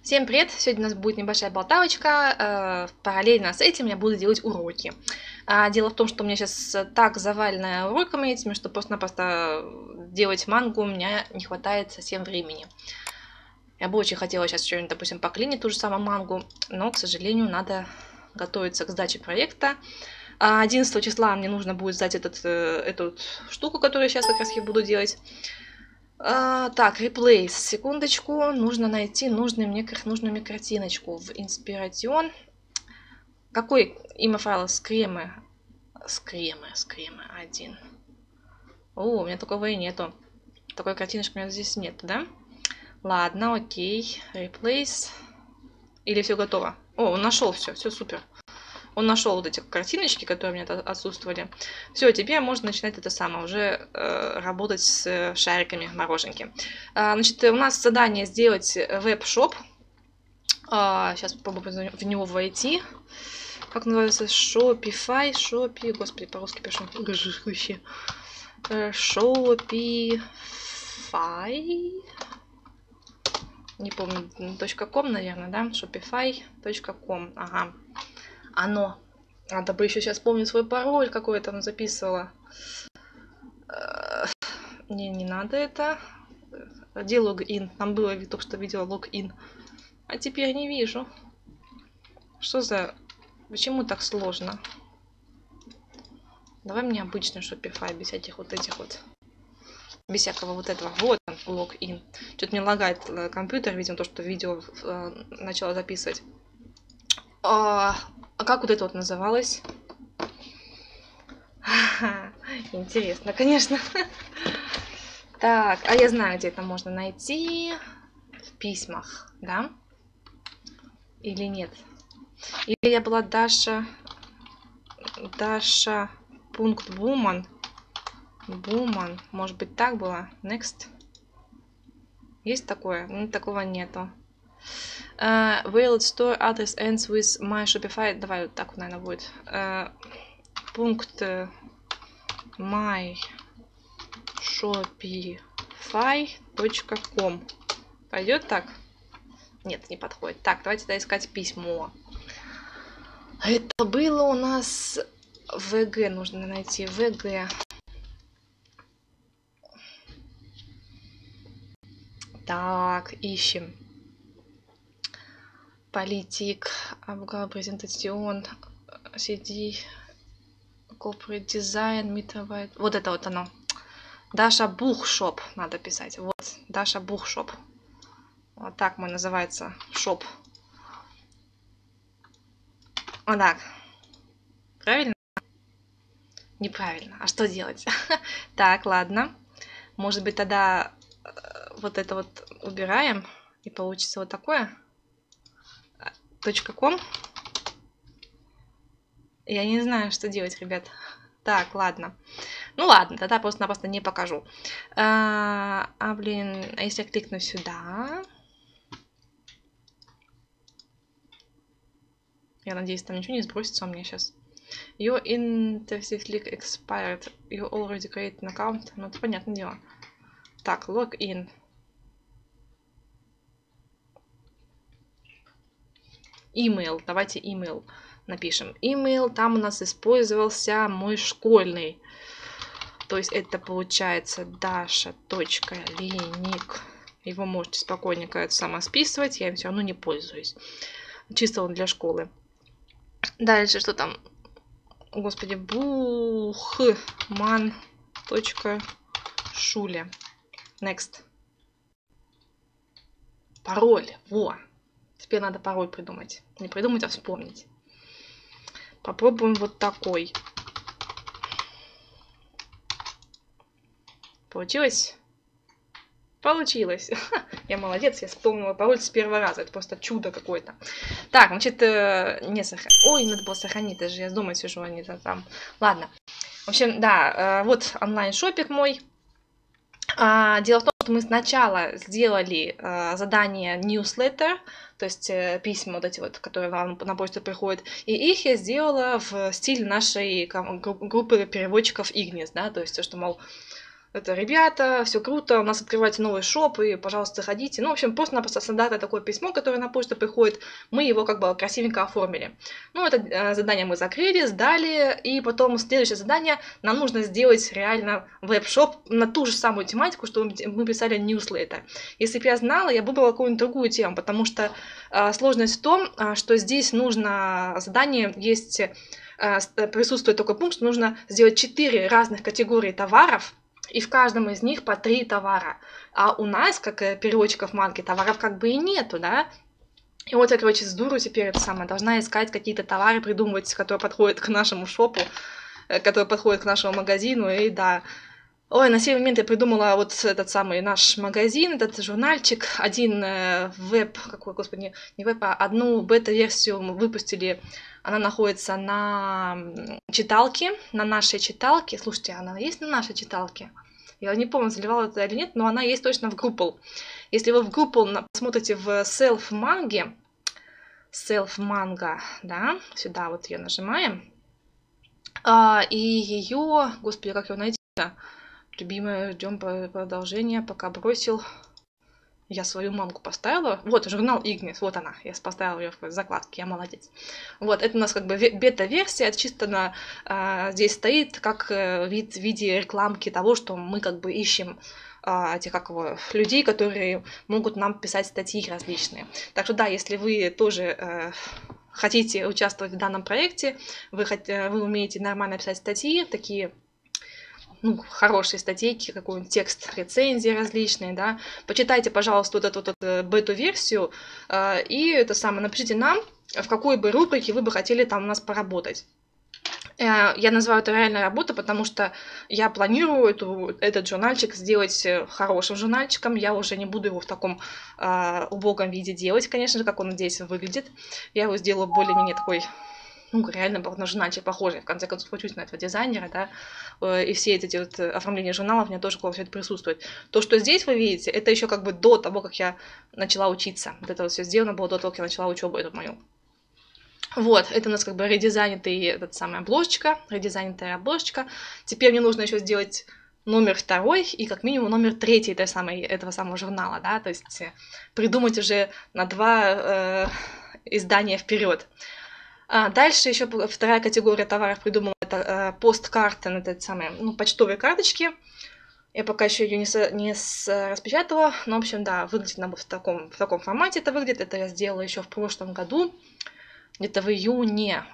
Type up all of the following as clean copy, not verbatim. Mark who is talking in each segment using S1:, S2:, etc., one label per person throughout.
S1: Всем привет! Сегодня у нас будет небольшая болталочка. Параллельно с этим я буду делать уроки. Дело в том, что у меня сейчас так завалено уроками этими, что просто-напросто делать мангу у меня не хватает совсем времени. Я бы очень хотела сейчас что-нибудь, допустим, поклинить ту же самую мангу, но, к сожалению, надо готовиться к сдаче проекта. 11 числа мне нужно будет сдать эту штуку, которую я сейчас как раз и буду делать. Так, replace, секундочку, нужно найти нужную мне картиночку в Inspiration. Какой имя файла? Скремы 1. У меня такого и нету. Такой картиночки у меня здесь нет, да? Ладно, окей, replace. Или все готово? Он нашел все супер. Он нашел вот эти картиночки, которые у меня отсутствовали. Все, теперь можно начинать уже работать с шариками мороженки. Значит, у нас задание сделать веб-шоп. Сейчас попробуем в него войти. Как называется? Shopify. Господи, по-русски пишу. Shopify. Не помню, .com, наверное, да? Shopify.com. Ага. Оно. Надо бы еще сейчас помнить свой пароль, какой я там записывала. Не надо это. Где логин? Там было, только что видела логин. А теперь не вижу. Что за... Почему так сложно? Давай мне обычный Shopify, без всяких вот этих вот. Без всякого вот этого. Вот он, логин. Что-то мне лагает компьютер, видимо, то, что видео начала записывать. А как вот это вот называлось? Интересно, конечно. Так, а я знаю, где это можно найти. В письмах, да? Или нет? Или я была Даша... Пункт Woman. Может быть, так было? Next. Есть такое? Такого нету. Valid store address ends with my Shopify. Давай вот так вот, наверное, будет. Пункт my Shopify.com. Пойдет так? Нет, не подходит. Так, давайте тогда искать письмо. Это было у нас VG. Нужно найти VG. Так, ищем. Политик, презентацион, CD, corporate design, митровая. Вот это вот оно. Даша Бухшоп надо писать. Вот, Даша Бухшоп. Вот так мой называется шоп. Вот так. Правильно? Неправильно. А что делать? Так, ладно. Может быть, тогда вот это вот убираем и получится вот такое. .com. Я не знаю, что делать, ребят. Так, ладно. Ну ладно, тогда просто-напросто не покажу. Если я кликну сюда... Я надеюсь, там ничего не сбросится у меня сейчас. Your interface link expired. You already created an account. Ну, это понятное дело. Так, login. Email. Давайте email напишем. Email, там у нас использовался мой школьный. То есть это получается dasha.lenik. Его можете спокойненько это само списывать. Я им все равно не пользуюсь. Чисто он для школы. Дальше что там? Господи, buchman.schule. Next. Пароль. Во. Теперь надо пароль придумать. Не придумать, а вспомнить. Попробуем вот такой. Получилось? Получилось. Я молодец, я вспомнила пароль с первого раза. Это просто чудо какое-то. Так, значит, не сохранить. Ой, надо было сохранить. Даже я дома сижу, а не там. Ладно. В общем, да, вот онлайн-шопинг мой. Дело в том, что мы сначала сделали задание newsletter, то есть письма вот эти вот, которые вам на почту приходят, и их я сделала в стиле нашей группы переводчиков Ignis, да, то есть то, что, мол, это, ребята, все круто, у нас открывается новый шоп, и, пожалуйста, заходите. Ну, в общем, просто-напросто стандартное такое письмо, которое на почту приходит, мы его как бы красивенько оформили. Ну, это задание мы закрыли, сдали, и потом следующее задание, нам нужно сделать реально веб-шоп на ту же самую тематику, что мы писали newsletter. Если бы я знала, я выбрала какую-нибудь другую тему, потому что сложность в том, что здесь нужно задание, есть, присутствует такой пункт, что нужно сделать 4 разных категории товаров, и в каждом из них по 3 товара. А у нас, как переводчиков манги, товаров как бы и нету, да? И вот я, короче, с дуру теперь это самое, должна искать какие-то товары, придумывать, которые подходят к нашему шопу, которые подходят к нашему магазину, и да. Ой, на сей момент я придумала вот этот самый наш магазин, этот журнальчик, один веб, какой, господи, не веб, а одну бета-версию мы выпустили. Она находится на читалке, на нашей читалке. Слушайте, она есть на нашей читалке? Я не помню, заливала это или нет, но она есть точно в Группл. Если вы в Группл посмотрите в Self-манге, да, сюда вот ее нажимаем, и ее, господи, как ее найти-то? Любимая, ждем продолжения, пока бросил. Я свою мангу поставила. Вот, журнал Игнис, вот она. Я поставила ее в закладке, я молодец. Вот, это у нас как бы бета-версия, чисто здесь стоит как в виде рекламки того, что мы как бы ищем людей, которые могут нам писать статьи различные. Так что да, если вы тоже хотите участвовать в данном проекте, вы умеете нормально писать статьи, такие хорошие статейки, какой-нибудь текст, рецензии различные, да, почитайте, пожалуйста, вот эту бету-версию и это самое, напишите нам, в какой бы рубрике вы бы хотели там у нас поработать. Я называю это реальная работа, потому что я планирую этот журнальчик сделать хорошим журнальчиком. Я уже не буду его в таком убогом виде делать, конечно же, как он здесь выглядит. Я его сделаю более-менее такой, реально на журнальчик похожий. В конце концов, учусь на этого дизайнера, да, и все эти вот оформления журналов у меня тоже все это присутствует. То, что здесь вы видите, это еще как бы до того, как я начала учиться. Вот это вот все сделано было до того, как я начала учебу эту мою. Вот, это у нас как бы редизайнутая редизайнутая обложечка. Теперь мне нужно еще сделать номер 2 и как минимум номер 3 этого самого журнала, да, то есть придумать уже на 2 издания вперед. Дальше еще вторая категория товаров придумала, это посткарты, почтовые карточки. Я пока еще ее не распечатала, но, в общем, да, выглядит она в таком формате это выглядит. Это я сделала еще в прошлом году, где-то в июне,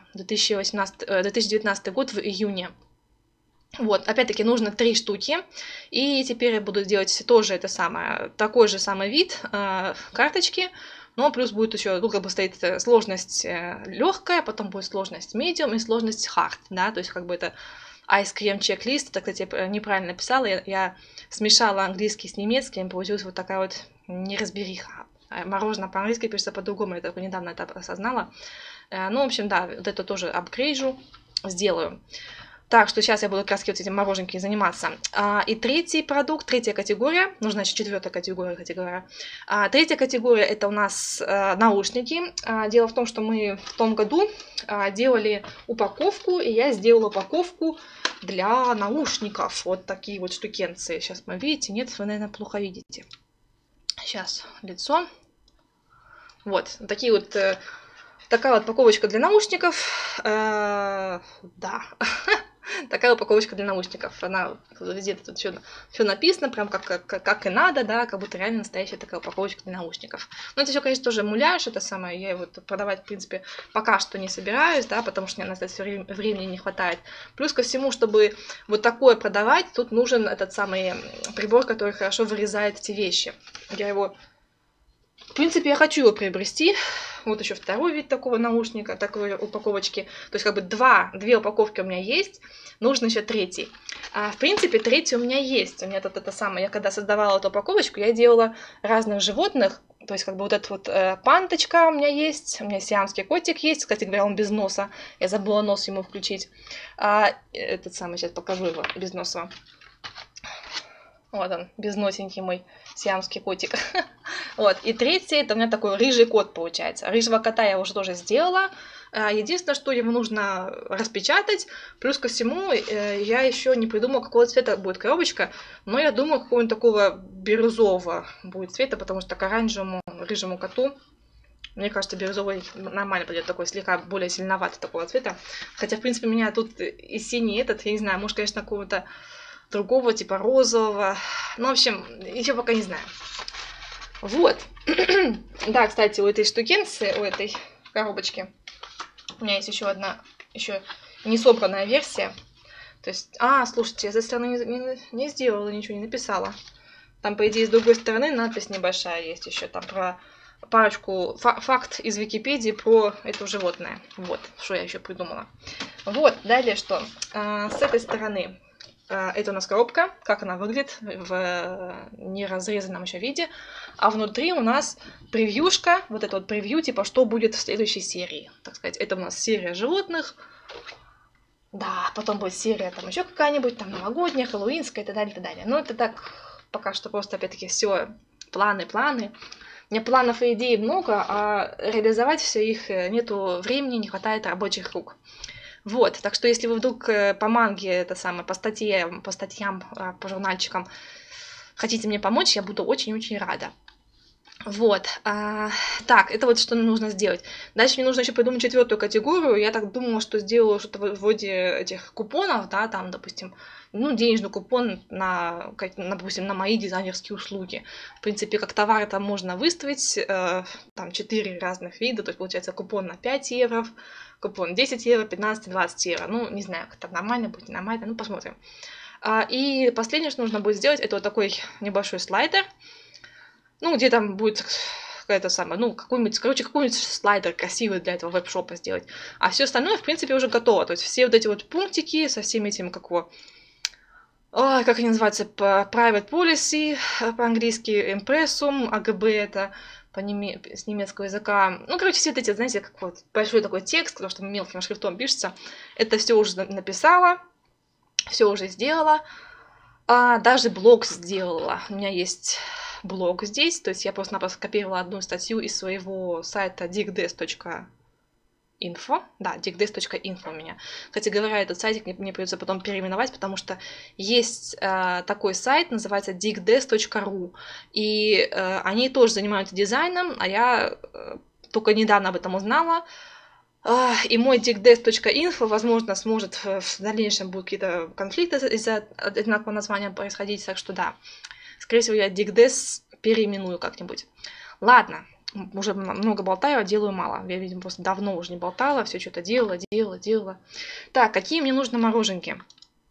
S1: 2019 год, в июне. Вот, опять-таки нужно 3 штуки, и теперь я буду делать тоже такой же самый вид карточки, но плюс будет еще, тут как бы стоит сложность легкая, потом будет сложность medium и сложность hard, да, то есть как бы это ice cream checklist, это, кстати, я неправильно написала, я смешала английский с немецким, получилась вот такая вот неразбериха. Мороженое по-английски пишется по-другому, я только недавно это осознала. Ну, в общем, да, вот это тоже апгрейжу, сделаю. Так, что сейчас я буду как раз вот этим мороженьким заниматься. И третий продукт, третья категория, нужна еще 4-я категория, кстати говоря. Третья категория это у нас наушники. Дело в том, что мы в том году делали упаковку, и я сделала упаковку для наушников. Вот такие вот штукенции. Сейчас вы видите, нет, вы, наверное, плохо видите. Сейчас лицо. Вот, такие вот... Такая вот упаковочка для наушников. Да. Такая упаковочка для наушников. Она везде тут все написано, прям как и надо, да, как будто реально настоящая такая упаковочка для наушников. Но это все, конечно, тоже муляж, это самое. Я его продавать, в принципе, пока что не собираюсь, да, потому что мне на это времени не хватает. Плюс ко всему, чтобы вот такое продавать, тут нужен этот самый прибор, который хорошо вырезает эти вещи. Я его... В принципе, я хочу его приобрести. Вот еще второй вид такого наушника, такой упаковочки. То есть как бы две упаковки у меня есть, нужно еще третий. В принципе, третий у меня есть. У меня тут это самое, я когда создавала эту упаковочку, я делала разных животных. То есть как бы вот эта вот панточка у меня есть, у меня сиамский котик есть, кстати говоря, он без носа. Я забыла нос ему включить. Этот самый, сейчас покажу его без носа. Вот он, безносенький мой сиамский котик. Вот. И третий, это у меня такой рыжий кот получается. Рыжего кота я уже тоже сделала. Единственное, что ему нужно распечатать. Плюс ко всему, я еще не придумала, какого цвета будет коробочка. Но я думаю, какого-нибудь такого бирюзового будет цвета, потому что к оранжевому, рыжему коту, мне кажется, бирюзовый нормально пойдет, такой слегка более зеленоватый такого цвета. Хотя, в принципе, у меня тут и синий этот, я не знаю, может, конечно, какого-то другого, типа розового. Ну, в общем, еще пока не знаю. Вот. Да, кстати, у этой штукенции, у этой коробочки, у меня есть еще одна, еще не собранная версия. То есть, слушайте, я с этой стороны не сделала, ничего не написала. Там, по идее, с другой стороны надпись небольшая есть еще там про парочку факт из Википедии про это животное. Вот, что я еще придумала. Вот, далее что? С этой стороны это у нас коробка, как она выглядит в неразрезанном еще виде. А внутри у нас превьюшка, вот это вот превью, типа, что будет в следующей серии. Так сказать, это у нас серия животных. Да, потом будет серия там еще какая-нибудь, там новогодняя, хэллоуинская и так далее, и так далее. Но это так, пока что просто, опять-таки, все планы. У меня планов и идей много, а реализовать все их нету времени, не хватает рабочих рук. Вот, так что если вы вдруг по манге, это самое, по статьям, по журнальчикам хотите мне помочь, я буду очень-очень рада. Вот, так, это вот что нужно сделать. Дальше мне нужно еще придумать 4-ю категорию. Я так думала, что сделаю что-то вроде этих купонов, да, там, допустим, денежный купон допустим, на мои дизайнерские услуги. В принципе, как товар это можно выставить, там 4 разных вида, то есть получается купон на 5 евро, купон 10 евро, 15, 20 евро. Ну, не знаю, как там нормально будет, нормально, посмотрим. И последнее, что нужно будет сделать, это вот такой небольшой слайдер. Где там будет какой-нибудь слайдер красивый для этого веб-шопа сделать. А все остальное, в принципе, уже готово. То есть все вот эти вот пунктики со всеми этими, как они называются, private policy, по-английски impressum, АГБ это с немецкого языка. Все вот эти, знаете, как вот большой такой текст, потому что мелким шрифтом пишется. Это все уже написала, все уже сделала. Даже блог сделала. У меня есть блог здесь, то есть я просто-напросто скопировала одну статью из своего сайта digdes.info. Да, digdes.info у меня. Кстати говоря, этот сайтик мне придется потом переименовать, потому что есть такой сайт, называется digdes.ru, и они тоже занимаются дизайном, а я только недавно об этом узнала. И мой digdes.info, возможно, сможет в дальнейшем будут какие-то конфликты из-за одинакового названия происходить, так что да. Скорее всего, я digdes переименую как-нибудь. Ладно, уже много болтаю, а делаю мало. Я, видимо, просто давно уже не болтала, все что-то делала. Так, какие мне нужны мороженки?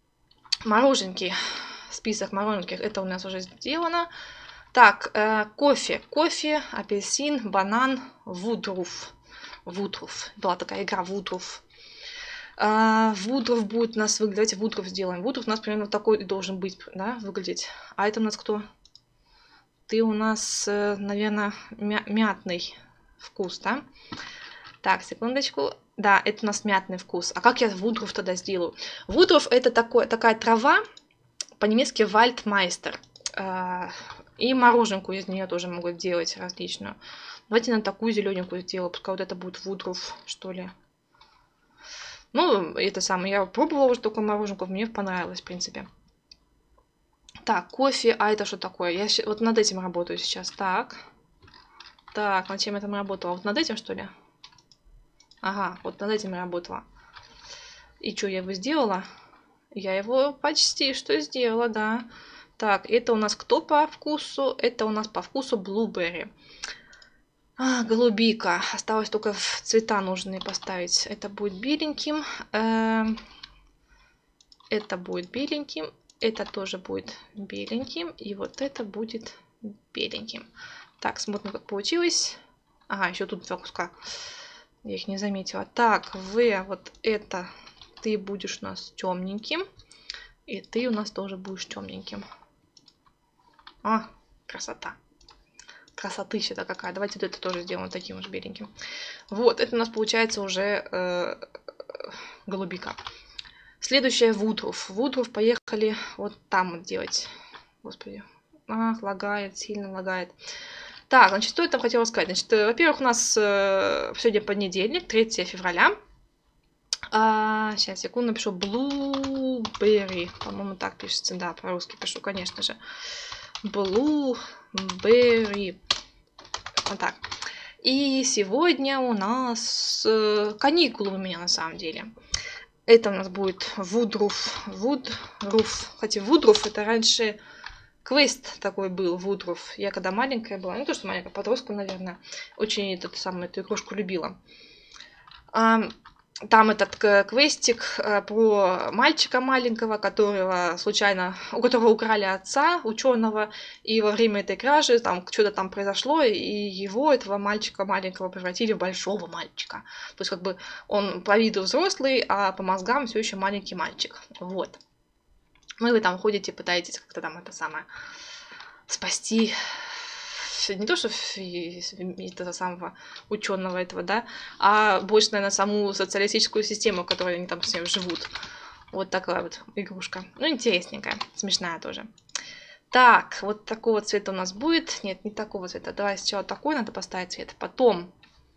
S1: Список мороженки, это у нас уже сделано. Так, кофе, апельсин, банан, вудруф. Была такая игра Вудруф. Вудруф будет у нас выглядеть. Давайте Вудруф сделаем. Вудруф у нас примерно такой должен быть, да, выглядеть. А это у нас кто? Ты у нас, наверное, мятный вкус, да? Так, секундочку. Да, это у нас мятный вкус. А как я Вудруф тогда сделаю? Вудруф это такая трава, по-немецки Вальдмайстер. И мороженку из нее тоже могут делать различную. Давайте на такую зелененькую сделаю. Пускай вот это будет Вудруф, что ли. Это самое. Я пробовала уже такую мороженку. Мне понравилось, в принципе. Так, кофе. А это что такое? Я вот над этим работаю сейчас. Так, над чем я там работала? Вот над этим, что ли? Ага, вот над этим я работала. И что, я его сделала? Я его почти что сделала, да. Так, это у нас кто по вкусу? Это у нас по вкусу Blueberry. Голубика. Осталось только цвета нужные поставить. Это будет беленьким. Это будет беленьким. Это тоже будет беленьким. И вот это будет беленьким. Так, смотрим, как получилось. Ага, еще тут два куска. Я их не заметила. Так, вот это ты будешь у нас темненьким. И ты у нас тоже будешь темненьким. Красота. Красотыща-то какая. Давайте вот это тоже сделаем таким же беленьким. Вот, это у нас получается уже голубика. Следующая Вудруф. Вудруф, поехали вот там вот делать. Господи. Лагает, сильно лагает. Так, значит, что я там хотела сказать? Значит, во-первых, у нас сегодня понедельник, 3 февраля. Сейчас, секунду, напишу. Blueberry. По-моему, так пишется. Да, по-русски пишу, конечно же. Blueberry. Вот так. И сегодня у нас каникулы у меня на самом деле. Это у нас будет Вудруф. Хотя Вудруф это раньше квест такой был, Вудруф. Я когда маленькая была, не то что маленькая, подростка, наверное, очень эту игрушку любила. Там этот квестик про мальчика маленького, у которого украли отца, ученого, и во время этой кражи там что-то там произошло, и его, этого мальчика маленького, превратили в большого мальчика. То есть как бы он по виду взрослый, а по мозгам все еще маленький мальчик. Вот. Ну и вы там ходите, пытаетесь как-то там это самое спасти. Не то, что этого самого ученого этого, да, а больше, наверное, саму социалистическую систему, в которой они там все живут. Вот такая вот игрушка. Ну, интересненькая, смешная тоже. Так, вот такого цвета у нас будет. Нет, не такого цвета. Давай сначала такой надо поставить цвет. Потом...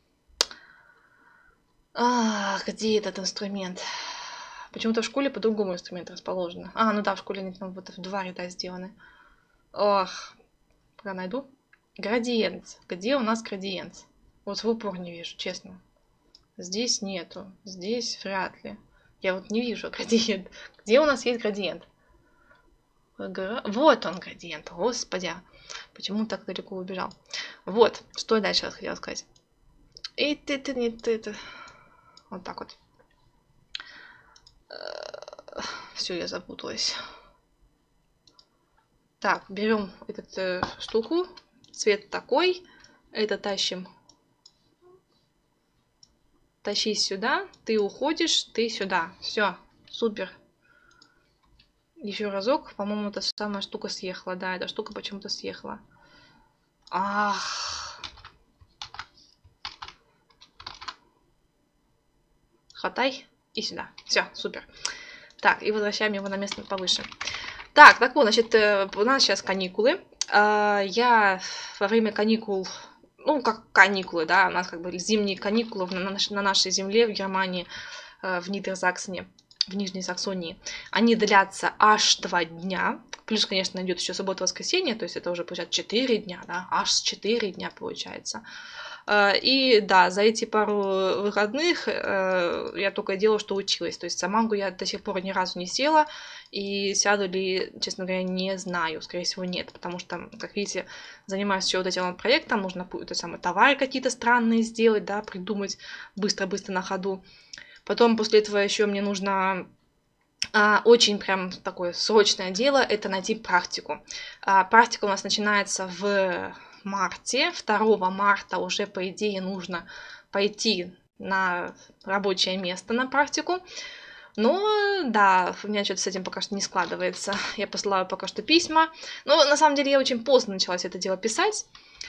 S1: где этот инструмент? Почему-то в школе по-другому инструмент расположен. Ну да, в школе они там вот в 2 ряда сделаны. Ох, пока найду. Градиент. Где у нас градиент? Вот в упор не вижу, честно. Здесь нету. Здесь вряд ли. Я вот не вижу градиент. Где у нас есть градиент? Вот он градиент. Господи. Почему так далеко убежал? Вот. Что я дальше хотела сказать? Вот так вот. Все, я запуталась. Так, берем эту штуку. Цвет такой. Это тащим. Тащи сюда. Ты уходишь, ты сюда. Все, супер. Еще разок. По-моему, эта самая штука съехала. Да, эта штука почему-то съехала. Хватай и сюда. Все, супер. Так, и возвращаем его на место повыше. Так вот, значит, у нас сейчас каникулы. Я во время каникул, ну, как каникулы, да, у нас как бы зимние каникулы на нашей земле в Германии, в Нидерсаксоне, в Нижней Саксонии, они длятся аж 2 дня. Плюс, конечно, идет еще суббота-воскресенье, то есть это уже получается 4 дня, да, аж 4 дня получается. И да, за эти пару выходных я только делала, что училась. То есть за мангу я до сих пор ни разу не села. И сяду ли, честно говоря, не знаю. Скорее всего, нет. Потому что, как видите, занимаюсь еще вот этим проектом. Нужно товары какие-то странные сделать, да, придумать быстро-быстро на ходу. Потом после этого еще мне нужно... очень прям такое срочное дело. Это найти практику. Практика у нас начинается в... марте. 2 марта уже, по идее, нужно пойти на рабочее место на практику. Но, да, у меня что-то с этим пока что не складывается. Я посылаю пока что письма. Но, на самом деле, я очень поздно начала это дело писать.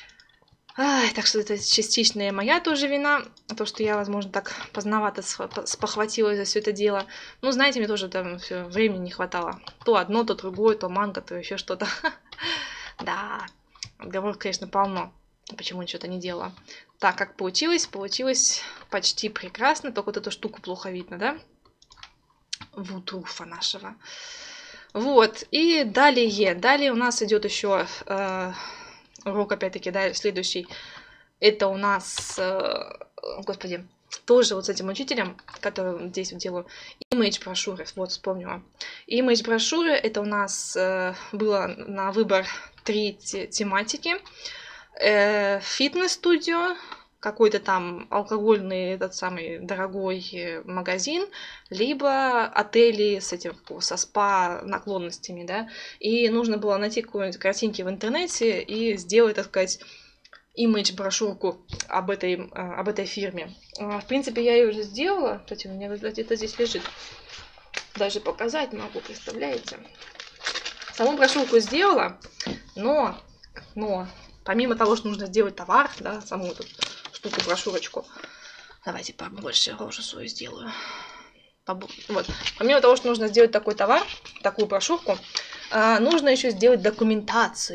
S1: Так что это частичная моя тоже вина. То, что я, возможно, так поздновато спохватилась за все это дело. Ну, знаете, мне тоже там времени не хватало. То одно, то другое, то манго, то еще что-то. Да. Отговорок, конечно, полно. Почему ничего-то не делала. Так, как получилось? Получилось почти прекрасно. Только вот эту штуку плохо видно, да? Вудруфа нашего. Вот. И далее. Далее у нас идет еще урок, опять-таки, да, следующий. Это у нас, господи, тоже вот с этим учителем, который здесь вот делаю, image брошюры. Вот, вспомнила. Image брошюры, это у нас было на выбор 3 тематики. Фитнес-студио, какой-то там алкогольный этот самый дорогой магазин, либо отели с этим, со спа-наклонностями, да. И нужно было найти какие-нибудь картинки в интернете и сделать, так сказать, имидж-брошюрку об этой фирме. В принципе, я ее уже сделала. Кстати, у меня где-то здесь лежит. Даже показать могу, представляете? Саму брошюрку сделала, но помимо того, что нужно сделать товар, да, саму эту штуку, брошюрочку, давайте побольше рожу свою сделаю. Вот. Помимо того, что нужно сделать такой товар, такую брошюрку, нужно еще сделать документацию.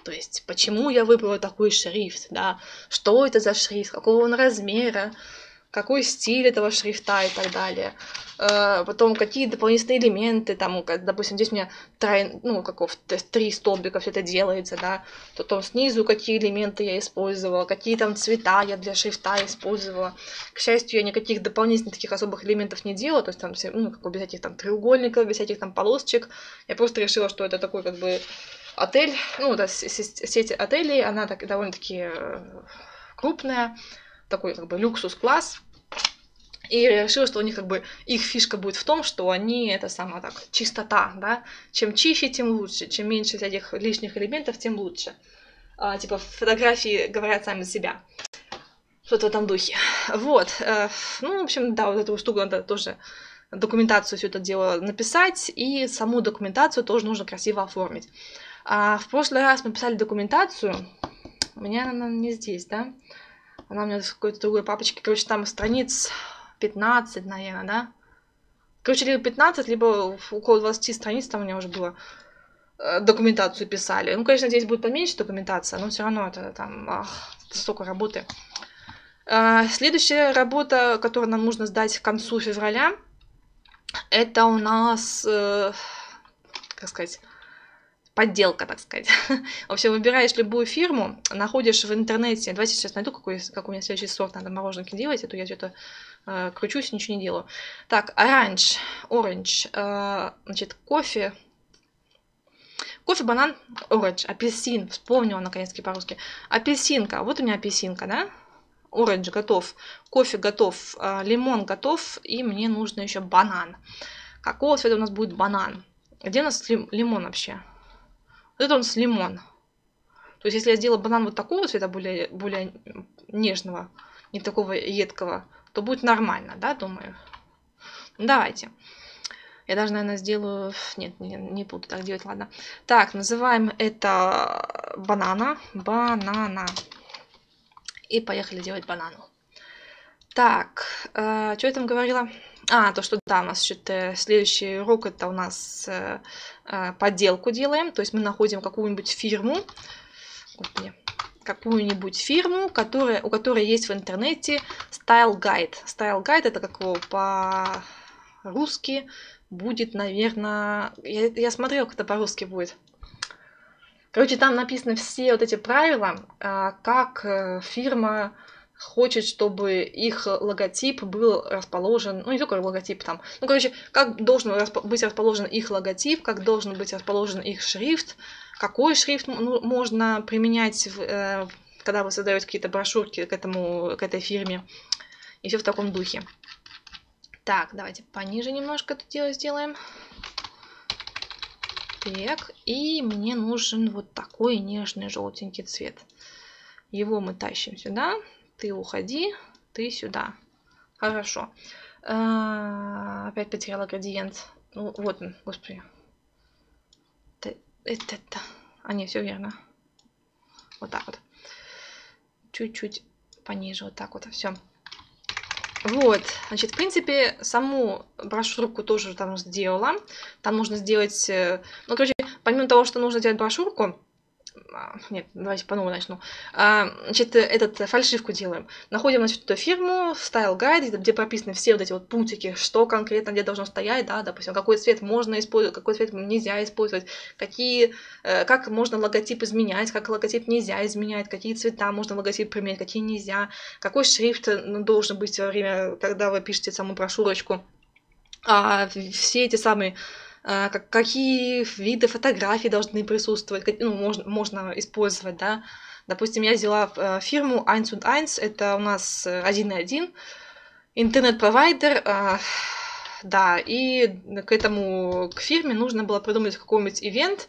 S1: То есть, почему я выбрала такой шрифт, да, что это за шрифт, какого он размера, какой стиль этого шрифта и так далее. Потом, какие дополнительные элементы, там, допустим, здесь у меня 3 столбика все это делается, да, потом снизу какие элементы я использовала, какие там цвета я для шрифта использовала. К счастью, я никаких дополнительных таких особых элементов не делала, то есть там все, без всяких там треугольников, без всяких там полосочек. Я просто решила, что это такой как бы отель, сеть отелей, она довольно-таки крупная, такой как бы люксус-класс. И я решила, что у них как бы их фишка будет в том, что они это самое так, чистота, да. Чем чище, тем лучше. Чем меньше всяких лишних элементов, тем лучше. Типа фотографии говорят сами за себя. Что-то в этом духе. Вот. В общем, да, вот эту штуку надо тоже документацию все это дело написать, и саму документацию тоже нужно красиво оформить. В прошлый раз мы писали документацию. У меня она не здесь, да? Она у меня в какой-то другой папочке. Короче, там страниц 15, наверное, да? Короче, либо 15, либо около 20 страниц там у меня уже было. Документацию писали. Конечно, здесь будет поменьше документация, но все равно это там столько работы. Следующая работа, которую нам нужно сдать к концу февраля, это у нас, как сказать, подделка, так сказать. В общем, выбираешь любую фирму, находишь в интернете. Давайте сейчас найду, какой у меня следующий сорт надо мороженки делать, а то я что-то кручусь, ничего не делаю. Так, оранж, значит, кофе, банан, оранж, апельсин, вспомнила наконец-таки по-русски. Апельсинка, вот у меня апельсинка, да? Оранж готов, кофе готов, лимон готов, и мне нужно еще банан. Какого цвета у нас будет банан? Где у нас лимон вообще? Вот это у нас лимон. То есть, если я сделала банан вот такого цвета, более нежного, не такого едкого, то будет нормально, да, думаю? Давайте. Я даже, наверное, сделаю... Нет, не буду так делать, ладно. Так, называем это банана. И поехали делать банану. Так, что я там говорила? То, что да, у нас следующий урок, это у нас подделку делаем. То есть мы находим какую-нибудь фирму, у которой есть в интернете Style Guide. Style Guide это как его по-русски будет, наверное... Я смотрела, как это по-русски будет. Короче, там написаны все вот эти правила, как фирма хочет, чтобы их логотип был расположен, не только логотип там, как должен быть расположен их логотип, как должен быть расположен их шрифт, какой шрифт можно применять, когда вы создаете какие-то брошюрки к этой фирме, и все в таком духе. Так, давайте пониже немножко это дело сделаем. Так, и мне нужен вот такой нежный желтенький цвет. Его мы тащим сюда. Ты уходи, ты сюда. Хорошо. Опять потеряла градиент. Вот он, господи. Это. Не, все верно. Вот так вот. Чуть-чуть пониже, вот так вот. Все. Вот, значит, в принципе, саму брошюрку тоже там сделала. Там нужно сделать... помимо того, что нужно делать брошюрку... Нет, давайте по новому начну. Значит, фальшивку делаем. Находим, значит, эту фирму, Style Guide, где прописаны все вот эти вот пунктики, что конкретно где должно стоять, да, допустим, какой цвет можно использовать, какой цвет нельзя использовать, как можно логотип изменять, как логотип нельзя изменять, какие цвета можно логотип применять, какие нельзя, какой шрифт должен быть во время, когда вы пишете саму брошюрочку. Все эти самые... какие виды фотографий должны присутствовать, можно использовать, да. Допустим, я взяла фирму 1&1, это у нас 1&1, интернет-провайдер, да, и к фирме нужно было придумать какой-нибудь ивент,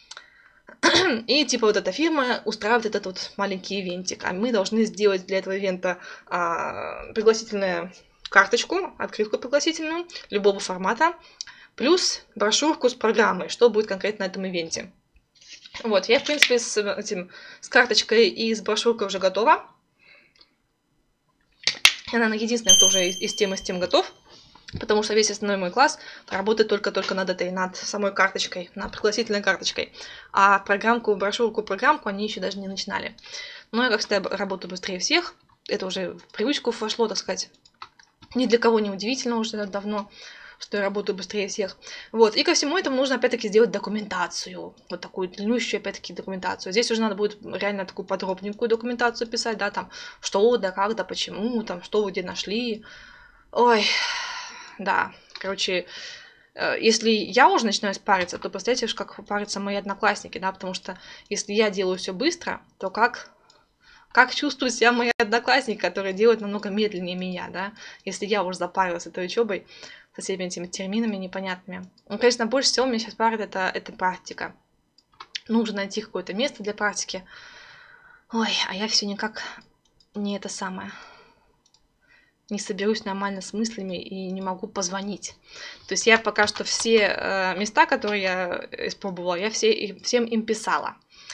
S1: и типа вот эта фирма устраивает этот вот маленький ивентик, а мы должны сделать для этого ивента пригласительную карточку, открытку пригласительную, любого формата, плюс брошюрку с программой, что будет конкретно на этом ивенте. Вот, я, в принципе, с карточкой и с брошюркой уже готова. Я, наверное, единственная, кто уже из темы с тем готов. Потому что весь основной мой класс работает только над этой, над самой карточкой, над пригласительной карточкой. А программку, брошюрку-программку они еще даже не начинали. Но я, как всегда, работаю быстрее всех. Это уже в привычку вошло, так сказать. Ни для кого не удивительно уже давно, что я работаю быстрее всех. Вот. И ко всему этому нужно, опять-таки, сделать документацию. Вот такую длиннющую, опять-таки, документацию. Здесь уже надо будет реально такую подробненькую документацию писать, да, там, что, да, как, да, почему, там, что вы где нашли. Ой, да, короче, если я уже начинаю париться, то представляете, как парятся мои одноклассники, да, потому что если я делаю все быстро, то как чувствуют себя мои одноклассники, которые делают намного медленнее меня, да, если я уже запарилась этой учебой, со всеми этими терминами непонятными. Ну, конечно, больше всего меня сейчас парит это практика. Нужно найти какое-то место для практики. Ой, а я все никак не это самое. Не соберусь нормально с мыслями и не могу позвонить. То есть я пока что все места, которые я испробовала, я всем им писала.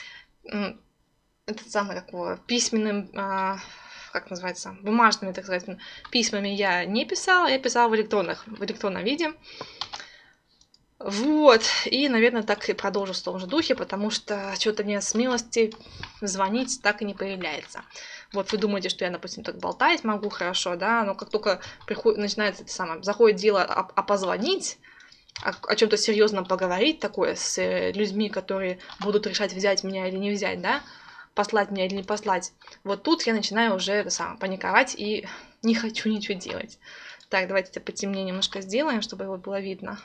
S1: Это самое такое письменным, как называется, бумажными, так сказать, письмами я не писала, я писала в электронном виде. Вот, и, наверное, так и продолжу в том же духе, потому что что-то нет смелости звонить так и не появляется. Вот вы думаете, что я, допустим, так болтать могу хорошо, да, но как только начинается это самое, заходит дело позвонить, о чем-то серьезном поговорить такое с людьми, которые будут решать, взять меня или не взять, да, послать меня или не послать. Вот тут я начинаю уже паниковать и не хочу ничего делать. Так, давайте это потемнее немножко сделаем, чтобы его было видно.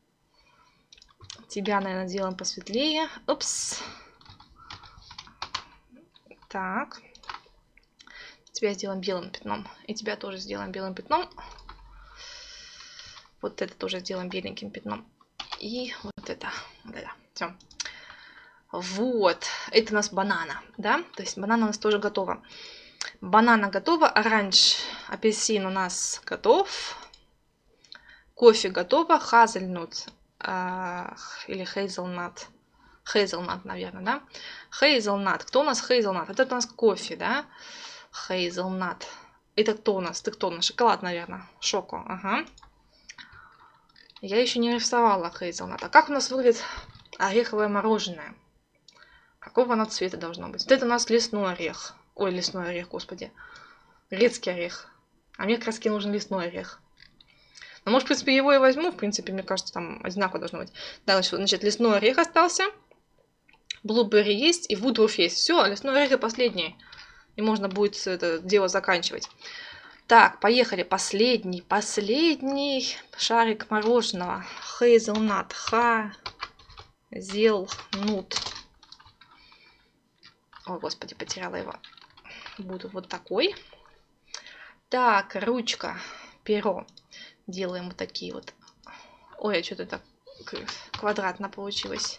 S1: Тебя, наверное, сделаем посветлее. Упс. Так. Тебя сделаем белым пятном. И тебя тоже сделаем белым пятном. Вот это тоже сделаем беленьким пятном. И вот это. Все. Вот. Это у нас банана, да? То есть банана у нас тоже готова. Банана готова. Оранж, апельсин у нас готов. Кофе готово. Хазельнут или хейзелнат. Хейзелнат, наверное, да? Хейзелнат. Кто у нас хейзелнат? Это у нас кофе, да? Хейзелнат. Это кто у нас? Ты кто у нас? Шоколад, наверное. Шоко, ага. Я еще не рисовала хейзелнат. А как у нас выглядит ореховое мороженое? Какого оно цвета должно быть? Вот это у нас лесной орех. Ой, лесной орех, господи. Грецкий орех. А мне как раз нужен лесной орех. Ну, может, в принципе, его и возьму. В принципе, мне кажется, там одинаково должно быть. Да, значит, лесной орех остался. Блуберри есть и вудруф есть. Все, лесной орех и последний. И можно будет это дело заканчивать. Так, поехали. Последний шарик мороженого. Хейзелнат. Хазелнут. Ой, господи, потеряла его. Буду вот такой. Так, ручка, перо. Делаем вот такие вот. Ой, а что-то так квадратно получилось.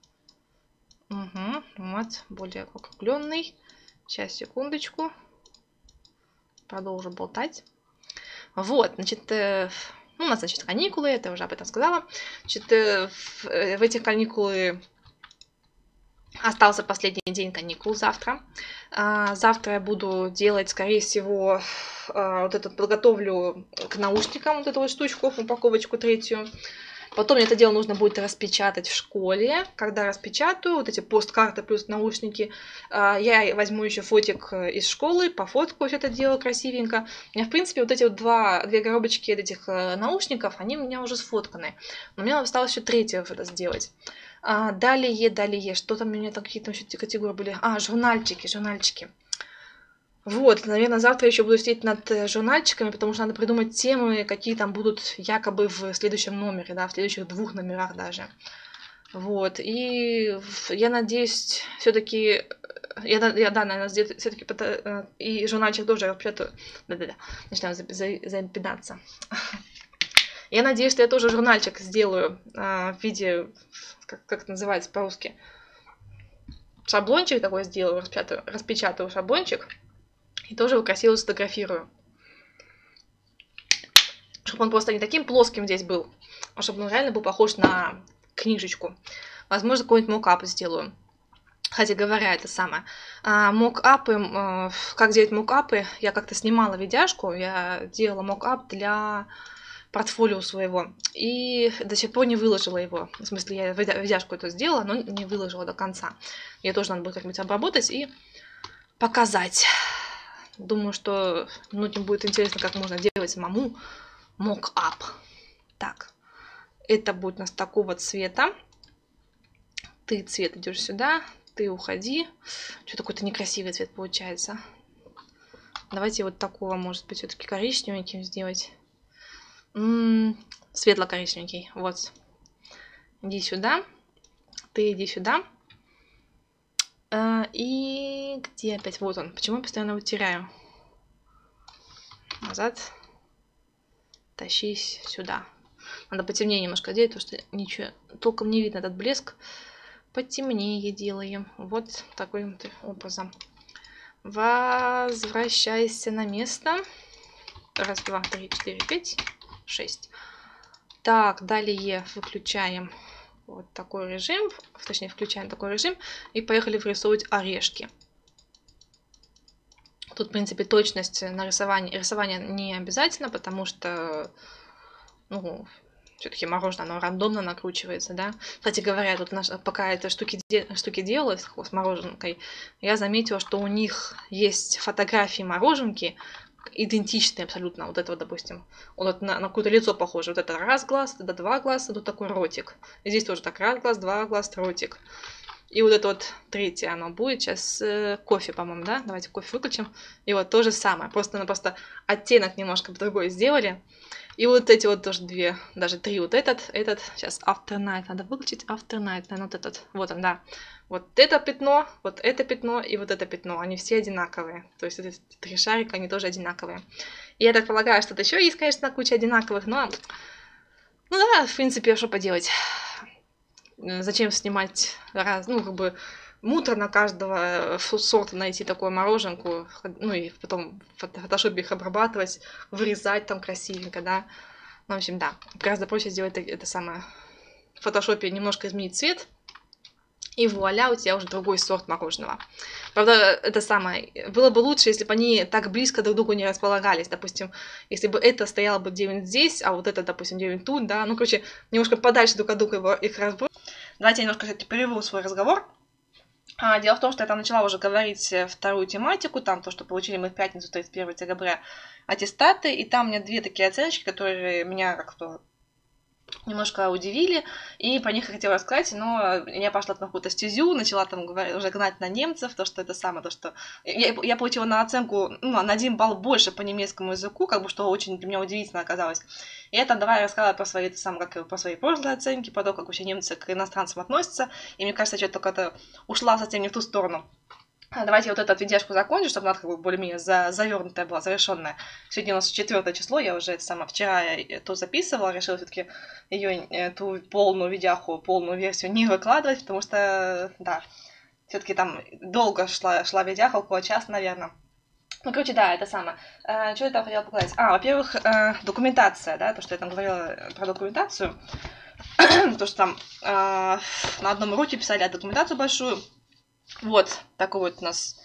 S1: Угу, вот, более округленный. Сейчас, секундочку. Продолжу болтать. Вот, значит, у нас, значит, каникулы, это я уже об этом сказала. Значит, в этих каникулы остался последний день каникул завтра. Завтра я буду делать, скорее всего, вот это подготовлю к наушникам, вот эту вот штучку, упаковочку третью. Потом мне это дело нужно будет распечатать в школе. Когда распечатаю, вот эти посткарты плюс наушники, я возьму еще фотик из школы, пофоткаю все это дело красивенько. У меня, в принципе, вот эти вот две коробочки этих наушников, они у меня уже сфотканы. Но мне осталось еще третье это сделать. Далее, что там у меня там какие-то еще категории были? Журнальчики. Вот, наверное, завтра еще буду сидеть над журнальчиками, потому что надо придумать темы, какие там будут якобы в следующем номере, да, в следующих 2 номерах даже. Вот, и я надеюсь, все-таки, наверное, все-таки и журнальчик тоже распечатаю. Начинаю запинаться. Я надеюсь, что я тоже журнальчик сделаю в виде, как это называется по-русски, шаблончик такой сделаю, распечатаю шаблончик. И тоже его красиво сфотографирую. Чтобы он просто не таким плоским здесь был, а чтобы он реально был похож на книжечку. Возможно, какой-нибудь мокап сделаю. Кстати говоря, это самое. Мокапы, как делать мокапы, я как-то снимала видяшку, я делала мокап для портфолио своего. И до сих пор не выложила его. В смысле, я видяшку это сделала, но не выложила до конца. Ее тоже надо будет как-нибудь обработать и показать. Думаю, что многим будет интересно, как можно делать самому мок-ап. Так, это будет у нас такого цвета. Ты, цвет, идешь сюда, ты уходи. Что-то какой-то некрасивый цвет получается. Давайте вот такого, может быть, все-таки коричневеньким сделать. Светло-коричневенький. Вот. Иди сюда. Ты иди сюда. И где опять? Вот он. Почему я постоянно его теряю? Назад. Тащись сюда. Надо потемнее немножко делать, потому что ничего толком не видно этот блеск. Потемнее делаем. Вот таким образом. Возвращайся на место. Раз, два, три, четыре, пять, 6. Так, далее выключаем вот такой режим. Точнее, включаем такой режим. И поехали вырисовывать орешки. Тут, в принципе, точность на рисование не обязательно, потому что, ну, все-таки мороженое, оно рандомно накручивается, да. Кстати говоря, тут пока эти штуки делалась с мороженкой, я заметила, что у них есть фотографии мороженки, идентичные абсолютно. Вот это вот, допустим, вот на какое-то лицо похоже. Вот это раз глаз, это два глаза, тут такой ротик. И здесь тоже так раз глаз, два глаз, ротик. И вот это вот третье оно будет. Сейчас кофе, по-моему, да? Давайте кофе выключим. И вот то же самое. Просто оттенок немножко другой сделали. И вот эти вот тоже две, даже три. Вот этот. Сейчас After Night. Надо выключить After Night. Наверное, вот этот. Вот он, да. Вот это пятно и вот это пятно. Они все одинаковые. То есть эти три шарика, они тоже одинаковые. И я так полагаю, что еще есть, конечно, куча одинаковых, но... Ну да, в принципе, что поделать. Зачем снимать муторно каждого сорта найти такую мороженку, ну и потом в фотошопе их обрабатывать, вырезать там красивенько, да. Ну, в общем, да, гораздо проще сделать это самое. В фотошопе немножко изменить цвет, и вуаля, у тебя уже другой сорт мороженого. Правда, это самое, было бы лучше, если бы они так близко друг к другу не располагались. Допустим, если бы это стояло бы где-нибудь здесь, а вот это, допустим, где-нибудь тут, да. Ну, короче, немножко подальше друг от друга их разбросить. Давайте я немножко, кстати, прерву свой разговор. Дело в том, что я там начала уже говорить вторую тематику, там то, что получили мы в пятницу, 31 декабря, аттестаты, и там у меня две такие оценочки, которые меня как-то немножко удивили, и про них я хотела рассказать, но я пошла на какую-то стезю, начала там уже гнать на немцев, то, что это самое, то, что... Я получила на оценку, на 1 балл больше по немецкому языку, как бы, что очень для меня удивительно оказалось. И я там давай рассказала про свои, про свои прошлые оценки, про то, как вообще немцы к иностранцам относятся, и мне кажется, я что-то только ушла совсем не в ту сторону. Давайте вот эту видяшку закончу, чтобы она как бы более-менее завернутая была, завершенная. Сегодня у нас 4 число, я уже это самое вчера то записывала, решила все-таки ее ту полную видяху, полную версию не выкладывать, потому что, да, все-таки там долго шла видяха, около часа, наверное. Ну, короче, да, это самое. Что я там хотела показать? Во-первых, документация, да, то, что я там говорила про документацию. То, что там на одном уроке писали документацию большую. Вот, такой вот у нас,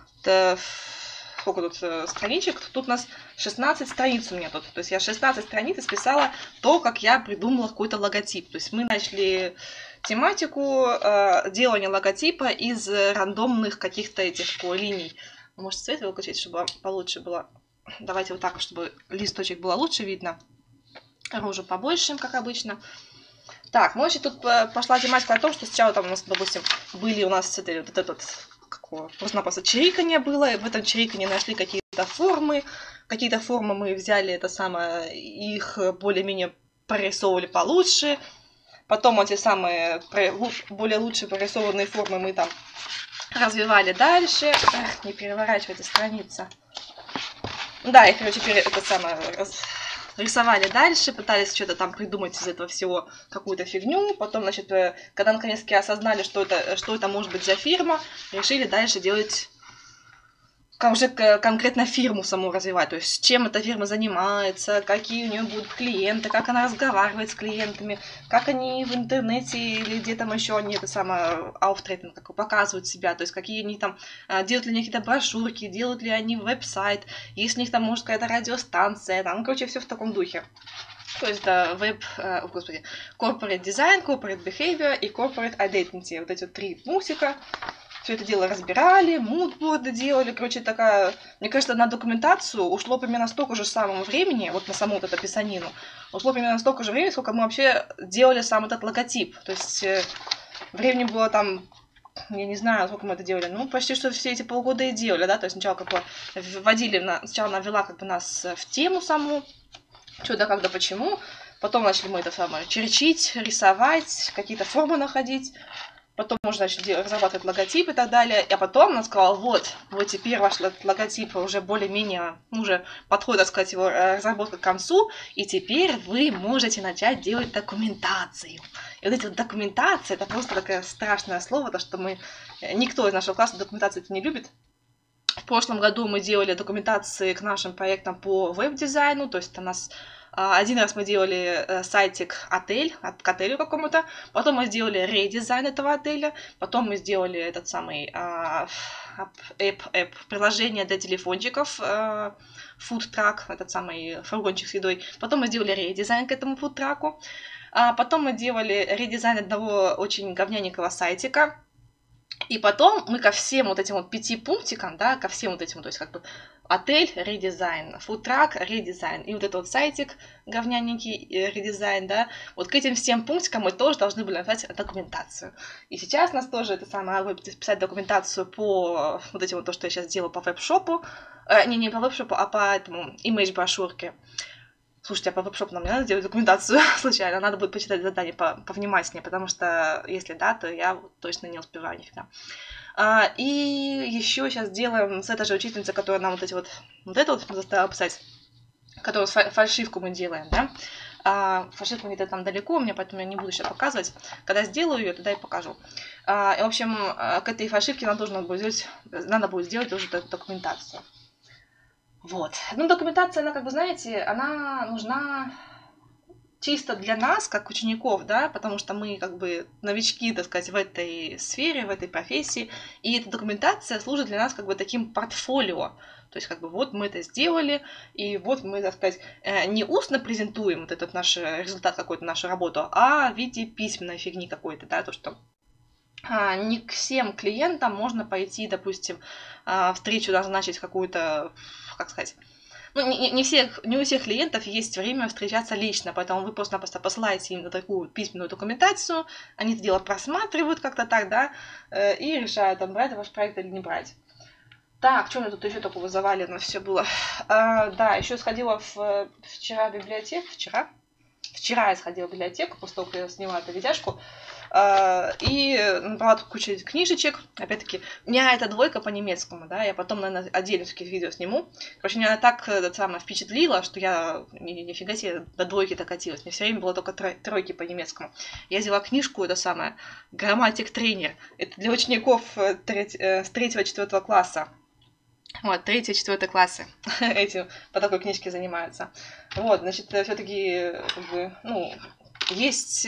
S1: сколько тут страничек, тут у нас 16 страниц у меня тут, то есть я 16 страниц исписала то, как я придумала какой-то логотип, то есть мы начали тематику делания логотипа из рандомных каких-то этих линий. Может, цвет выключить, чтобы получше было, давайте вот так, чтобы листочек было лучше видно, рожу побольше, как обычно. Так, ну, значит, тут пошла тематика о том, что сначала там у нас, допустим, были у нас вот этот, просто-напросто чириканье было, и в этом чириканье нашли какие-то формы мы взяли это самое, их более-менее прорисовывали получше, потом эти самые более лучше прорисованные формы мы там развивали дальше. Не переворачивайте страница. Да, и, короче, это самое... Рисовали дальше, пытались что-то там придумать из этого всего какую-то фигню. Потом, значит, когда наконец-таки осознали, что это может быть за фирма, решили дальше делать уже конкретно фирму саму развивать. То есть, чем эта фирма занимается, какие у нее будут клиенты, как она разговаривает с клиентами, как они в интернете или где там еще они это самое ауфтрeten, как показывают себя, то есть, какие они там, делают ли они какие-то брошюрки, делают ли они веб-сайт, есть у них там, может, какая-то радиостанция, там, ну, короче, все в таком духе. То есть, да, господи, corporate design, corporate behavior и corporate identity. Вот эти вот 3 пунктика. Все это дело разбирали, мудборды делали. Короче, такая... Мне кажется, на документацию ушло примерно столько же самого времени, вот на саму вот эту писанину, ушло примерно столько же времени, сколько мы вообще делали сам этот логотип. То есть времени было там, я не знаю, сколько мы это делали, ну, почти что все эти полгода и делали, да, то есть сначала как бы сначала она ввела как бы нас в тему саму, что да, как да, почему, потом начали мы это самое черчить, рисовать, какие-то формы находить, потом можно начать разрабатывать логотип и так далее, а потом она сказала, вот теперь ваш логотип уже более-менее, уже подходит, так сказать, его разработка к концу, и теперь вы можете начать делать документацию. И вот эти вот документации, это просто такое страшное слово, то что никто из нашего класса документацию не любит. В прошлом году мы делали документации к нашим проектам по веб-дизайну, то есть у нас один раз мы делали сайтик к отелю какому-то, потом мы сделали редизайн этого отеля, потом мы сделали этот самый приложение для телефончиков, фудтрак, этот самый фургончик с едой, потом мы сделали редизайн к этому фудтраку, потом мы делали редизайн одного очень говняненького сайтика. И потом мы ко всем вот этим вот 5 пунктикам, да, ко всем вот этим, то есть как бы отель, редизайн, фудтрак, редизайн, и вот этот вот сайтик говняненький, редизайн, да, вот к этим всем пунктикам мы тоже должны были написать документацию. И сейчас у нас тоже это самое, надо писать документацию по вот этим вот, то, что я сейчас делаю по веб-шопу, не по веб-шопу, а по этому имейдж-брошюрке. Слушайте, а по веб-шопу нам не надо делать документацию случайно, надо будет почитать задание повнимательнее, потому что если да, то я точно не успеваю нифига. И еще сейчас делаем с этой же учительницей, которая нам вот это вот заставила писать, которую фальшивку мы делаем, да. Фальшивка где-то там далеко у меня, поэтому я не буду сейчас показывать. Когда сделаю ее, тогда и покажу. И, в общем, к этой фальшивке надо будет сделать уже документацию. Вот. Ну, документация, она, как бы, знаете, она нужна чисто для нас, как учеников, да, потому что мы, как бы, новички, так сказать, в этой сфере, в этой профессии, и эта документация служит для нас, как бы, таким портфолио. То есть, как бы, вот мы это сделали, и вот мы, так сказать, не устно презентуем вот этот наш результат какой-то, нашу работу, а в виде письменной фигни какой-то, да, то, что не к всем клиентам можно пойти, допустим, встречу назначить какую-то, как сказать, ну, не у всех клиентов есть время встречаться лично, поэтому вы просто-напросто посылаете им на такую письменную документацию, они это дело просматривают как-то так, да, и решают, там, брать ваш проект или не брать. Так, что у меня тут еще такого завалено все было? Да, еще сходила вчера в библиотеку, Вчера я сходила в библиотеку, после того, как я сняла эту видяшку, и набрала кучу книжечек. Опять-таки, у меня это 2 по немецкому, да, я потом, наверное, отдельно таких видео сниму. Короче, меня так впечатлило, что я нифига себе до 2 докатилась. Мне все время было только 3 по немецкому. Я взяла книжку, это самое, «Грамматик тренер». Это для учеников с 3-4 класса. Вот, 3-4 классы этим по такой книжке занимаются. Вот, значит, все-таки, как бы, ну, есть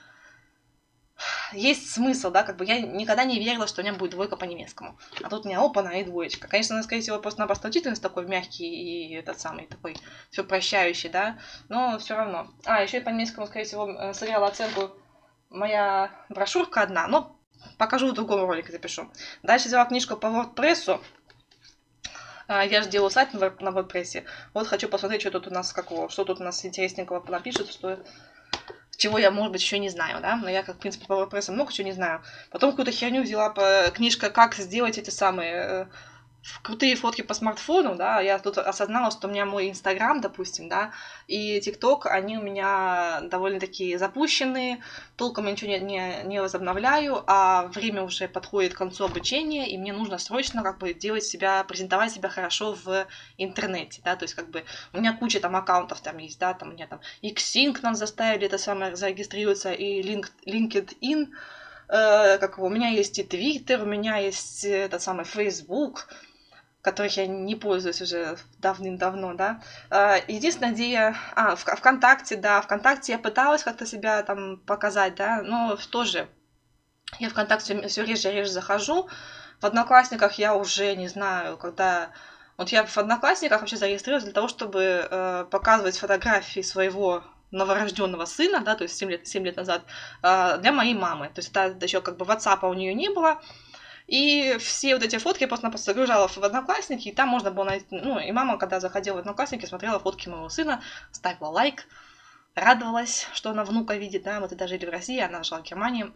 S1: смысл, да, как бы я никогда не верила, что у меня будет 2 по немецкому. А тут у меня опана и 2. Конечно, скорее всего, просто-напросто учительница такой мягкий и этот самый такой все прощающий, да, но все равно. Еще и по немецкому, скорее всего, сыграла оценку моя брошюрка одна, но покажу в другом ролике, запишу. Дальше взяла книжку по WordPress. Я же делаю сайт на WordPress. Вот хочу посмотреть, что тут у нас интересненького напишут, чего я, может быть, еще не знаю, да. Но я, как, в принципе, по WordPress много чего не знаю. Потом какую-то херню взяла, книжка «Как сделать эти самые крутые фотки по смартфону», да. Я тут осознала, что у меня мой Инстаграм, допустим, да, и ТикТок, они у меня довольно-таки запущенные, толком я ничего не возобновляю, а время уже подходит к концу обучения, и мне нужно срочно, как бы, презентовать себя хорошо в интернете, да, то есть, как бы, у меня куча там аккаунтов там есть, да, там у меня там Xing нас заставили это самое зарегистрироваться, и LinkedIn, у меня есть и Twitter, у меня есть этот самый Facebook, которых я не пользуюсь уже давным-давно, да. Единственное, где я... ВКонтакте, да, ВКонтакте я пыталась как-то себя там показать, да, но тоже я ВКонтакте все реже и реже захожу. В Одноклассниках я уже не знаю, когда... Вот я в Одноклассниках вообще зарегистрировалась для того, чтобы показывать фотографии своего новорожденного сына, да, то есть 7 лет назад, для моей мамы. То есть это еще как бы WhatsApp у нее не было. И все вот эти фотки я просто-напросто загружала в Одноклассники, и там можно было найти... Ну, и мама, когда заходила в Одноклассники, смотрела фотки моего сына, ставила лайк, радовалась, что она внука видит, да, мы тогда жили в России, она жила в Германии.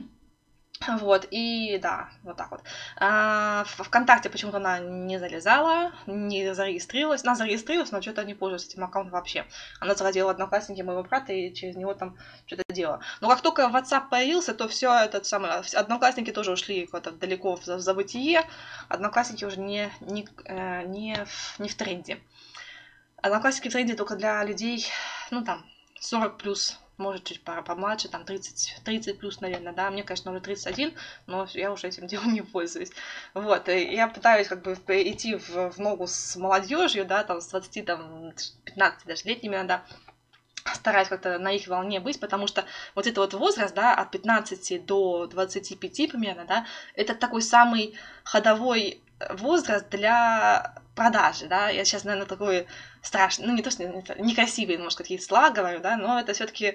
S1: Вот, и да, вот так вот. В ВКонтакте почему-то она не залезала, не зарегистрировалась. Она зарегистрировалась, но что-то не пользовалась этим аккаунтом вообще. Она заходила в Одноклассники моего брата и через него там что-то делала. Но как только WhatsApp появился, то все этот самый... Одноклассники тоже ушли куда-то далеко в забытие. Одноклассники уже не в тренде. Одноклассники в тренде только для людей, ну там, 40+. Может, чуть помладше, там 30 плюс, наверное, да, мне, конечно, уже 31, но я уже этим делом не пользуюсь. Вот, и я пытаюсь как бы идти в ногу с молодежью, да, там, с 20, там, 15 даже летними иногда, стараюсь как-то на их волне быть, потому что вот этот вот возраст, да, от 15 до 25 примерно, да, это такой самый ходовой возраст для продажи, да, я сейчас, наверное, такой страшный, ну, не то, что некрасивые, немножко какие-то слова говорю, да, но это все-таки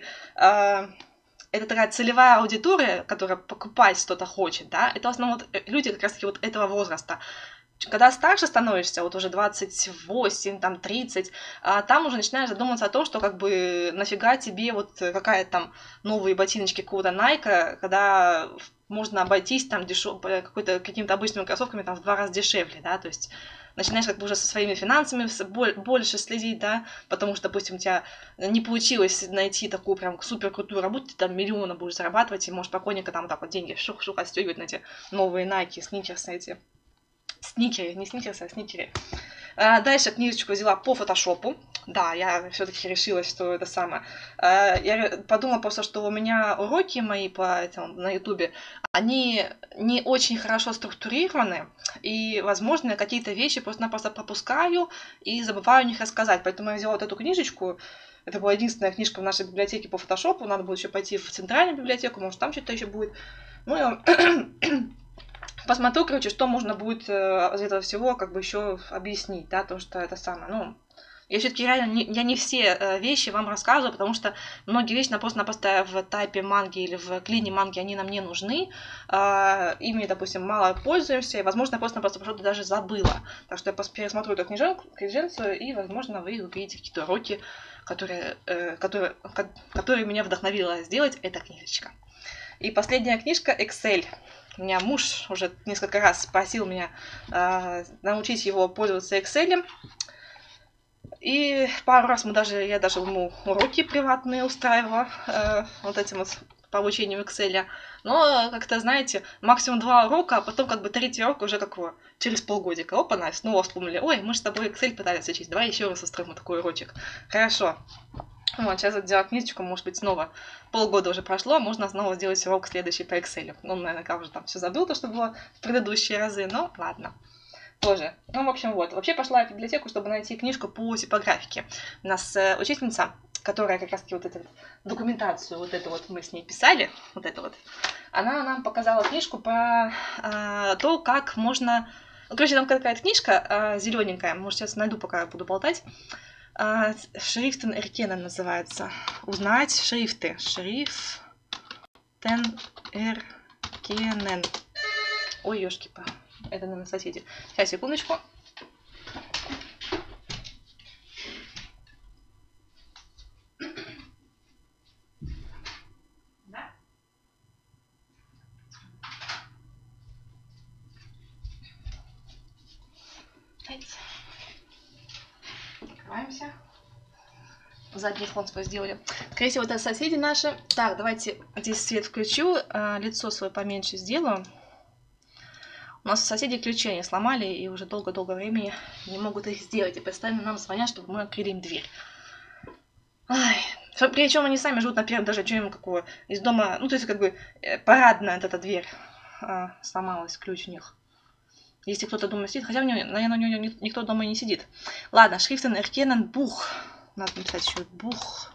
S1: это такая целевая аудитория, которая покупать что-то хочет, да, это в основном вот люди как раз-таки вот этого возраста. Когда старше становишься, вот уже 28, там 30, там уже начинаешь задумываться о том, что как бы нафига тебе вот какая-то там новые ботиночки какого-то Nike, когда можно обойтись там какими-то обычными кроссовками там в 2 раза дешевле, да, то есть начинаешь как бы уже со своими финансами больше следить, да, потому что, допустим, у тебя не получилось найти такую прям супер крутую работу, ты там миллионы будешь зарабатывать, и можешь спокойненько там вот так вот деньги шух-шух отстегивать на эти новые Nike, сникерсы эти. Сникеры, не сникерсы, а сникеры. Дальше книжечку взяла по фотошопу. Да, я все-таки решилась, что это самое. Я подумала просто, что у меня уроки мои на ютубе, они не очень хорошо структурированы, и, возможно, какие-то вещи просто-напросто пропускаю и забываю о них рассказать. Поэтому я взяла вот эту книжечку. Это была единственная книжка в нашей библиотеке по фотошопу. Надо будет еще пойти в центральную библиотеку, может, там что-то еще будет. Ну, я посмотрю, короче, что можно будет из этого всего как бы еще объяснить, да, то, что это самое, ну, я все-таки реально, я не все вещи вам рассказываю, потому что многие вещи просто-напросто в тайпе манги или в клине манги, они нам не нужны, ими, допустим, мало пользуемся, и, возможно, я просто-напросто что-то даже забыла. Так что я пересмотрю эту книженцию, и, возможно, вы увидите какие-то уроки, которые меня вдохновила сделать эта книжечка. И последняя книжка «Excel». У меня муж уже несколько раз просил меня научить его пользоваться Excel. И пару раз я даже ему уроки приватные устраивала вот этим вот по обучению Excel. Но, как-то, знаете, максимум 2 урока, а потом как бы 3-й урок уже через полгодика. Опа-на, снова вспомнили. Ой, мы же с тобой Excel пытались учить, давай еще раз устроим такой урочек. Хорошо. Вот, сейчас сделать книжечку, может быть, снова полгода уже прошло, можно снова сделать урок следующий по Excel. Он, наверное, уже там все забыл, то, что было в предыдущие разы, но ладно. Тоже. Ну, в общем, вот. Вообще пошла я в библиотеку, чтобы найти книжку по типографике. У нас учительница, которая как раз-таки вот эту документацию, вот эту вот мы с ней писали, вот это вот, она нам показала книжку по то, как можно... Ну, короче, там какая-то книжка зелененькая, может, сейчас найду, пока я буду болтать. Шрифтен Эркенен называется. Узнать шрифты. Шрифтен Эркенен. Ой, ёшки-па. Это, наверное, соседи. Сейчас, секундочку. Да? Открываемся. Задний фон свой сделали. Скорее всего, это соседи наши. Так, давайте здесь свет включу. Лицо свое поменьше сделаю. У нас соседи ключи они сломали и уже долго-долго времени не могут их сделать. И постоянно нам звонят, чтобы мы открыли им дверь. Ай. Причем они сами живут на первом этаже, что им какого из дома, ну то есть как бы парадная эта дверь сломалась, ключ у них. Если кто-то дома сидит, хотя, наверное, у него никто дома не сидит. Ладно, Шрифтен Эркенен Бух. Надо написать еще Бух.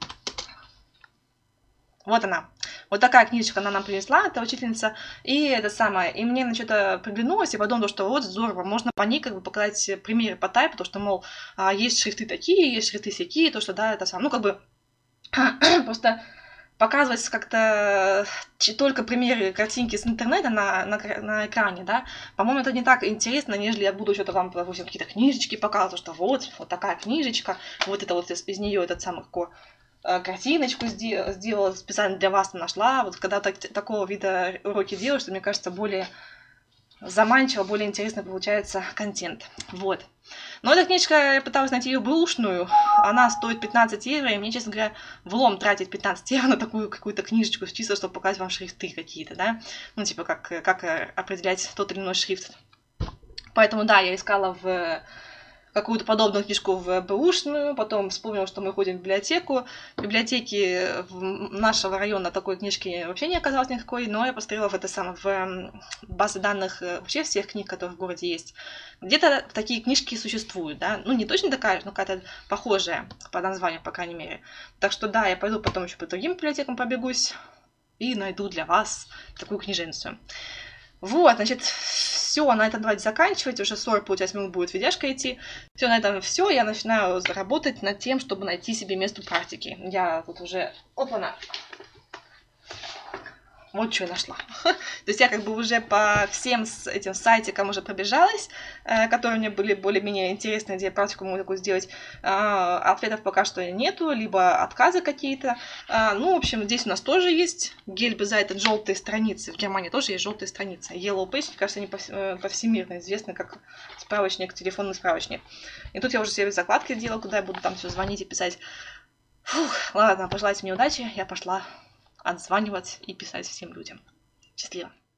S1: Вот она. Вот такая книжечка она нам принесла, эта учительница. И это самое. И мне что-то приглянулось, и подумала, что вот здорово, можно по ней как бы показать примеры по тайпу, то что, мол, есть шрифты такие, есть шрифты сякие, то что, да, это самое. Ну, как бы Просто показывать как-то только примеры картинки с интернета на экране, да, по-моему, это не так интересно, нежели я буду что-то там, допустим, какие-то книжечки показывать, что вот такая книжечка, вот это вот из нее этот самый картиночку сделала, специально для вас нашла. Вот когда такого вида уроки делаешь, что, мне кажется, более заманчиво, более интересно получается контент. Вот. Но эта книжка, я пыталась найти ее бэушную, она стоит 15 евро, и мне, честно говоря, влом тратить 15 евро на такую какую-то книжечку, чисто чтобы показать вам шрифты какие-то, да, ну, типа, как определять тот или иной шрифт. Поэтому, да, я искала в какую-то подобную книжку в бэушную, потом вспомнила, что мы ходим в библиотеку. В библиотеке нашего района такой книжки вообще не оказалось никакой, но я посмотрела в базе данных вообще всех книг, которые в городе есть. Где-то такие книжки существуют, да, ну не точно такая же, но какая-то похожая по названию, по крайней мере. Так что да, я пойду потом еще по другим библиотекам побегусь и найду для вас такую книженцию. Вот, значит, все, на этом давайте заканчивать. Уже 40, получается, минут будет видяшка идти. Все, на этом все. Я начинаю работать над тем, чтобы найти себе место практики. Я тут уже... Опа-на! Вот что я нашла. То есть я как бы уже по всем этим сайтикам уже пробежалась, которые мне были более-менее интересны, где я практику могу сделать. Ответов пока что нету, либо отказы какие-то. Ну, в общем, здесь у нас тоже есть Gelbe Seite, желтые страницы. В Германии тоже есть желтые страницы. Yellow Page, мне кажется, они повсемирно известны как справочник, телефонный справочник. И тут я уже себе закладки сделала, куда я буду там все звонить и писать. Фух, ладно, пожелайте мне удачи, я пошла отзванивать и писать всем людям. Счастливо!